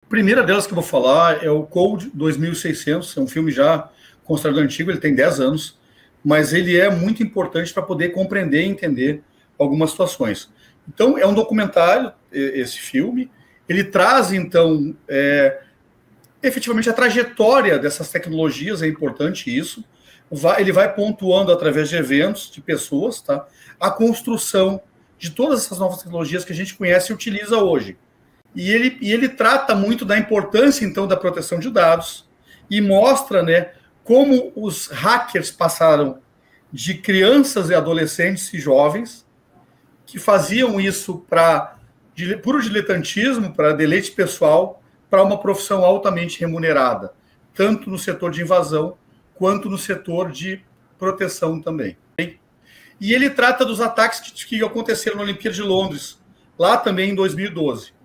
primeira delas que eu vou falar é o Code 2600, é um filme já considerado antigo, ele tem 10 anos, mas ele é muito importante para poder compreender e entender algumas situações. Então, é um documentário, esse filme, ele traz, então, efetivamente a trajetória dessas tecnologias, é importante isso, ele vai pontuando através de eventos, de pessoas, tá? A construção de todas essas novas tecnologias que a gente conhece e utiliza hoje. E ele trata muito da importância, então, da proteção de dados e mostra, né, como os hackers passaram de crianças e adolescentes e jovens que faziam isso para puro diletantismo, para deleite pessoal, para uma profissão altamente remunerada, tanto no setor de invasão quanto no setor de proteção também. E ele trata dos ataques que aconteceram na Olimpíada de Londres, lá também em 2012.